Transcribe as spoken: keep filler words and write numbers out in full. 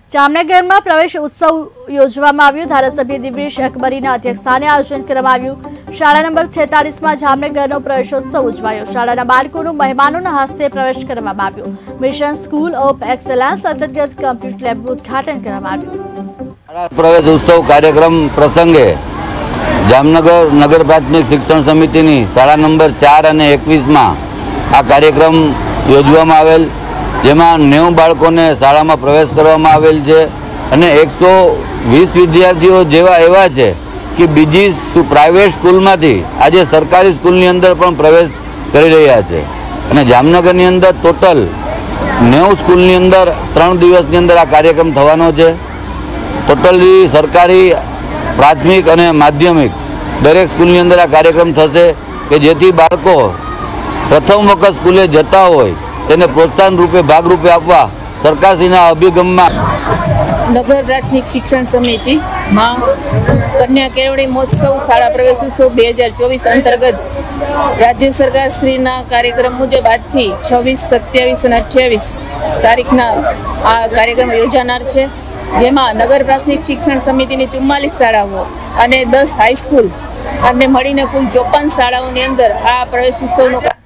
जामनगर में प्रवेश उत्सव योजવામાં આવ્યો। धारासभ्य दिवेश अकबरीના અધ્યક્ષસ્થાને આયોજન કરવામાં આવ્યું। શાળા નંબર છેતાલીસ માં જામનગરનો પ્રવેશોત્સવ ઉજવાયો। શાળાના બાળકોનું મહેમાનોના હસ્તે પ્રવેશ કરવામાં આવ્યો। મિશન સ્કૂલ ઓફ એક્સેલન્સ અંતર્ગત કમ્પ્યુટર લેબનું ઉદ્ઘાટન કરવામાં આવ્યું। પ્રવેશ ઉત્સવ કાર્યક્રમ પ્રસંગે જામનગર નગર પ્રાથમિક શિક્ષણ સમિતિની શાળા નંબર ચાર અને એકવીસ માં આ કાર્યક્રમ યોજવામાં આવેલ, જેમાં નેવું બાળકોને શાળામાં પ્રવેશ કરવામાં આવેલ છે અને એકસો વીસ વિદ્યાર્થીઓ જેવા એવા છે કે બીજી પ્રાઇવેટ સ્કૂલમાંથી આજે સરકારી સ્કૂલની અંદર પણ પ્રવેશ કરી રહ્યા છે અને જામનગરની અંદર ટોટલ નેવું સ્કૂલની અંદર ત્રણ દિવસની અંદર આ કાર્યક્રમ થવાનો છે। ટોટલી સરકારી પ્રાથમિક અને માધ્યમિક દરેક સ્કૂલની અંદર આ કાર્યક્રમ થશે કે જેથી બાળકો પ્રથમ વખત સ્કૂલે જતા હોય તેને પ્રોત્સાહન રૂપે ભાગરૂપે આપવા સરકારશ્રીના અભિગમમાં નગર પ્રાથમિક શિક્ષણ સમિતિ માં કન્યા કેળવણી મહોત્સવ શાળા પ્રવેશ ઉત્સવ બે હજાર ચોવીસ અંતર્ગત રાજ્ય સરકાર શ્રીના કાર્યક્રમ મુજબ આજથી છવ્વીસ સત્યાવીસ અને અઠ્યાવીસ તારીખના આ કાર્યક્રમ યોજાનાર છે, જેમાં નગર પ્રાથમિક શિક્ષણ સમિતિની ચુમ્માલીસ શાળાઓ અને દસ હાઈસ્કૂલ અને મળીને કુલ ચોપન શાળાઓની અંદર આ પ્રવેશ ઉત્સવનો